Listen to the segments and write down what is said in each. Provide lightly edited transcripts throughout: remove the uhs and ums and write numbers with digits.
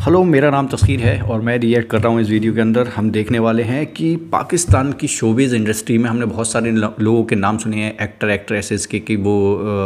Hello, मेरा नाम तस्कीर है और मैं रिएक्ट कर रहा हूँ। इस वीडियो के अंदर हम देखने वाले हैं कि पाकिस्तान की शोबिज़ इंडस्ट्री में हमने बहुत सारे लोगों के नाम सुने हैं, एक्टर एक्ट्रेसेस के, कि वो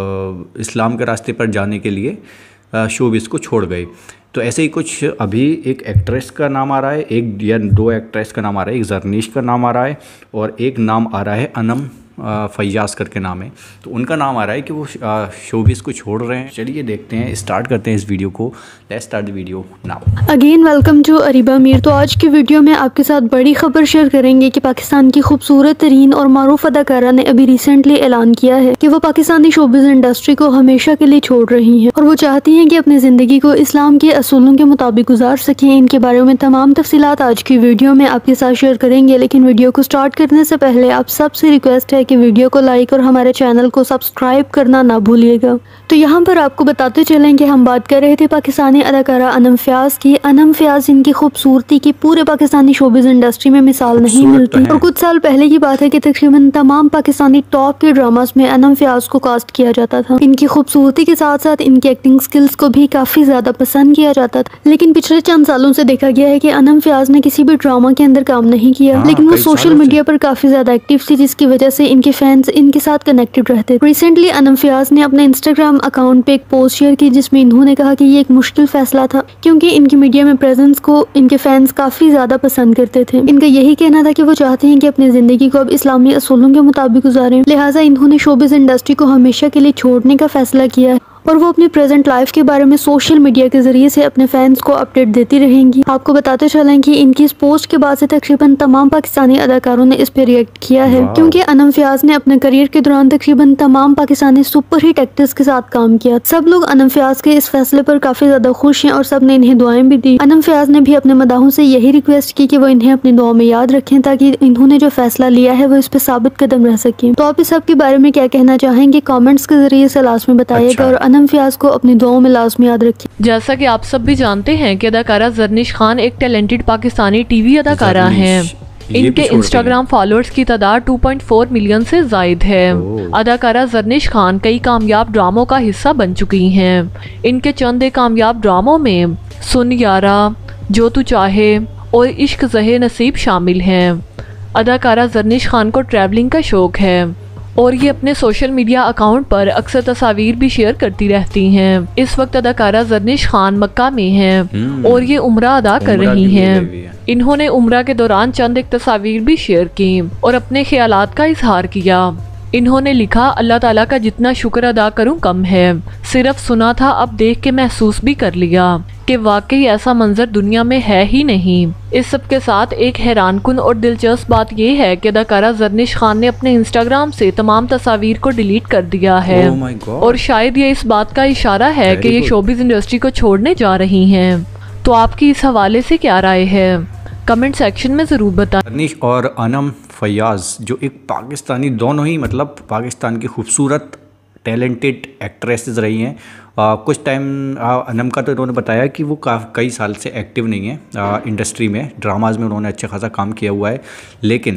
इस्लाम के रास्ते पर जाने के लिए शोबिज़ को छोड़ गए। तो ऐसे ही कुछ अभी एक एक्ट्रेस का नाम आ रहा है, एक या दो एक्ट्रेस का नाम आ रहा है, एक जरनीश का नाम आ रहा है और एक नाम आ रहा है अनम फैयाज़ करके नाम है। तो उनका नाम आ रहा है कि वो शोबिज़ को छोड़ रहे हैं। चलिए देखते हैं, स्टार्ट करते हैं इस वीडियो को। Let's start the video now. Again welcome to Areeba Mir. तो आज की वीडियो में आपके साथ बड़ी खबर शेयर करेंगे कि पाकिस्तान की खूबसूरत तरीन और मारूफ अदाकारा ने अभी रिसेंटली ऐलान किया है कि वो पाकिस्तानी शोबिज़ इंडस्ट्री को हमेशा के लिए छोड़ रही हैं और वो चाहती हैं कि अपनी ज़िंदगी को इस्लाम के असूलों के मुताबिक गुजार सकें। इनके बारे में तमाम तफसीलात आज की वीडियो में आपके साथ शेयर करेंगे, लेकिन वीडियो को स्टार्ट करने से पहले आप सबसे रिक्वेस्ट है कि वीडियो को लाइक और हमारे चैनल को सब्सक्राइब करना ना भूलिएगा। तो यहाँ पर आपको बताते चलें कि हम बात कर रहे थे पाकिस्तानी अदाकारा अनम फयाज की। अनम फयाज इनकी खूबसूरती की पूरे पाकिस्तानी शोबिज़ इंडस्ट्री में मिसाल नहीं मिलती और कुछ साल पहले की बात है कि तकरीबन तमाम पाकिस्तानी टॉप के ड्रामास में अनम फयाज को कास्ट किया जाता था। इनकी खूबसूरती के साथ साथ इनकी एक्टिंग स्किल्स को भी काफी ज्यादा पसंद किया जाता था, लेकिन पिछले चंद सालों से देखा गया है कि अनम फयाज ने किसी भी ड्रामा के अंदर काम नहीं किया, लेकिन वो सोशल मीडिया पर काफी ज्यादा एक्टिव थी, जिसकी वजह से इनके फैंस इनके साथ कनेक्टेड रहते। रिसेंटली अनम फयाज ने अपने इंस्टाग्राम अकाउंट पे एक पोस्ट शेयर की जिसमें इन्होंने कहा कि ये एक मुश्किल फैसला था क्योंकि इनकी मीडिया में प्रेजेंस को इनके फैंस काफी ज्यादा पसंद करते थे। इनका यही कहना था कि वो चाहते हैं कि अपनी जिंदगी को अब इस्लामी असूलों के मुताबिक गुजारें, लिहाजा इन्होंने शोबिज़ इंडस्ट्री को हमेशा के लिए छोड़ने का फैसला किया है और वो अपनी प्रेजेंट लाइफ के बारे में सोशल मीडिया के जरिए से अपने फैंस को अपडेट देती रहेंगी। आपको बताते चलें कि इनकी इस पोस्ट के बाद से तकरीबन तमाम पाकिस्तानी अदाकारों ने इस पे रिएक्ट किया है, क्योंकि अनम फयाज ने अपने करियर के दौरान तकरीबन तमाम पाकिस्तानी सुपरहिट एक्टर्स के साथ काम किया। सब लोग अनम फयाज के इस फैसले पर काफी ज्यादा खुश हैं और सब ने इन्हें दुआएं भी दी। अनम फयाज ने भी अपने मदाहों से यही रिक्वेस्ट की कि वो इन्हें अपनी दुआ में याद रखें ताकि इन्होंने जो फैसला लिया है वो इस पे साबित कदम रह सके। तो आप इस सब के बारे में क्या कहना चाहेंगे, कॉमेंट्स के जरिए से लास्ट में बताइएगा और अनम फयाज को अपनी दुआओं में लाजमी याद रखिए। जैसा कि आप सब भी जानते हैं कि अदाकारा जरनीश खान एक टैलेंटेड पाकिस्तानी टीवी अदाकारा हैं। इनके इंस्टाग्राम फॉलोअर्स की तादाद 2.4 मिलियन से जायद है। अदाकारा जरनीश खान कई कामयाब ड्रामों का हिस्सा बन चुकी हैं। इनके चंद कामयाब ड्रामों में सुन यारा, जो तू चाहे और इश्क ज़हे नसीब शामिल हैं। अदाकारा जरनीश खान को ट्रैवलिंग का शौक है और ये अपने सोशल मीडिया अकाउंट पर अक्सर तस्वीर भी शेयर करती रहती हैं। इस वक्त अदाकारा जरनीश खान मक्का में हैं और ये उम्रा अदा कर रही हैं। इन्होंने उम्रा के दौरान चंद एक तस्वीर भी शेयर की और अपने ख्यालात का इजहार किया। इन्होंने लिखा, अल्लाह ताला का जितना शुक्र अदा करूं कम है, सिर्फ सुना था अब देख के महसूस भी कर लिया कि वाकई ऐसा मंजर दुनिया में है ही नहीं। इस सब के साथ एक हैरानकुन और दिलचस्प बात यह है कि अदाकारा जरनीश खान ने अपने इंस्टाग्राम से तमाम तस्वीर को डिलीट कर दिया है और शायद ये इस बात का इशारा है कि ये शोबिज़ इंडस्ट्री को छोड़ने जा रही हैं। तो आपकी इस हवाले से क्या राय है, कमेंट सेक्शन में ज़रूर बताएं। जरनीश और अनम फयाज़ जो एक पाकिस्तानी, दोनों ही मतलब पाकिस्तान की खूबसूरत टैलेंटेड एक्ट्रेसेस रही हैं। कुछ टाइम अनम का तो इन्होंने बताया कि वो कई साल से एक्टिव नहीं है इंडस्ट्री में, ड्रामाज में उन्होंने अच्छा खासा काम किया हुआ है, लेकिन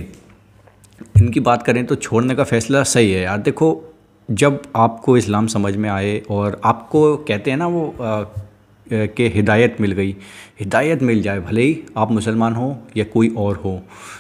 इनकी बात करें तो छोड़ने का फ़ैसला सही है यार। देखो, जब आपको इस्लाम समझ में आए और आपको कहते हैं ना वो कि हिदायत मिल गई, हिदायत मिल जाए, भले ही आप मुसलमान हो या कोई और हो,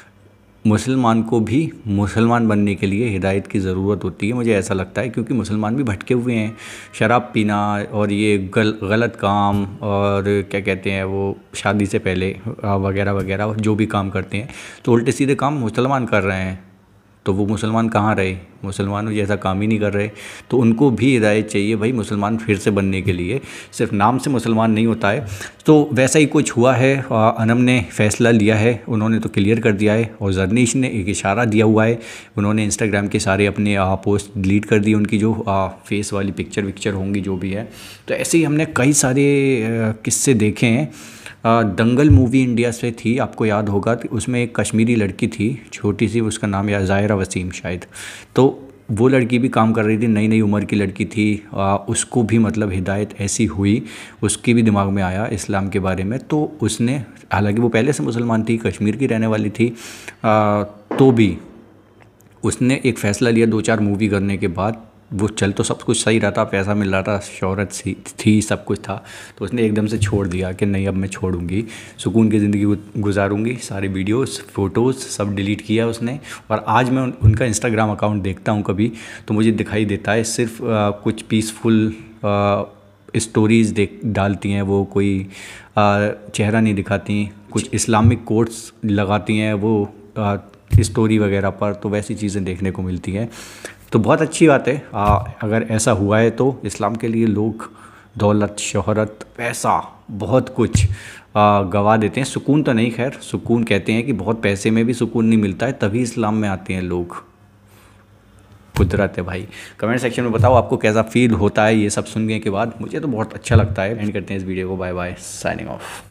मुसलमान को भी मुसलमान बनने के लिए हिदायत की ज़रूरत होती है, मुझे ऐसा लगता है, क्योंकि मुसलमान भी भटके हुए हैं। शराब पीना और ये गलत काम और क्या कहते हैं वो शादी से पहले वगैरह वगैरह जो भी काम करते हैं, तो उल्टे सीधे काम मुसलमान कर रहे हैं। तो वो मुसलमान कहाँ रहे, मुसलमानों जैसा काम ही नहीं कर रहे। तो उनको भी हिदायत चाहिए भाई मुसलमान फिर से बनने के लिए, सिर्फ नाम से मुसलमान नहीं होता है। तो वैसा ही कुछ हुआ है। अनम ने फ़ैसला लिया है, उन्होंने तो क्लियर कर दिया है और जरनीश ने एक इशारा दिया हुआ है। उन्होंने इंस्टाग्राम के सारे अपने पोस्ट डिलीट कर दिए, उनकी जो फेस वाली पिक्चर होंगी जो भी है। तो ऐसे ही हमने कई सारे किस्से देखे हैं। दंगल मूवी इंडिया से थी, आपको याद होगा, उसमें एक कश्मीरी लड़की थी छोटी सी, उसका नाम या ज़ाहिरा वसीम शायद। तो वो लड़की भी काम कर रही थी, नई उम्र की लड़की थी। उसको भी मतलब हिदायत ऐसी हुई, उसके भी दिमाग में आया इस्लाम के बारे में, तो उसने, हालांकि वो पहले से मुसलमान थी, कश्मीर की रहने वाली थी, तो भी उसने एक फ़ैसला लिया 2-4 मूवी करने के बाद, वो चल तो सब कुछ सही रहा था, पैसा मिल रहा था, शोहरत थी, सब कुछ था, तो उसने एकदम से छोड़ दिया कि नहीं अब मैं छोड़ूंगी, सुकून की ज़िंदगी गुजारूंगी। सारी वीडियोस फ़ोटोज़ सब डिलीट किया उसने। और आज मैं उनका इंस्टाग्राम अकाउंट देखता हूँ कभी, तो मुझे दिखाई देता है सिर्फ कुछ पीसफुल स्टोरीज़ डालती हैं वो, कोई चेहरा नहीं दिखाती, कुछ इस्लामिक कोट्स लगाती हैं वो स्टोरी वगैरह पर, तो वैसी चीज़ें देखने को मिलती हैं। तो बहुत अच्छी बात है अगर ऐसा हुआ है तो। इस्लाम के लिए लोग दौलत, शोहरत, पैसा, बहुत कुछ गवा देते हैं, सुकून तो नहीं। खैर सुकून कहते हैं कि बहुत पैसे में भी सुकून नहीं मिलता है, तभी इस्लाम में आते हैं लोग। कुदरत है भाई। कमेंट सेक्शन में बताओ आपको कैसा फील होता है ये सब सुनने के बाद। मुझे तो बहुत अच्छा लगता है। एंड करते हैं इस वीडियो को। Bye bye, signing of.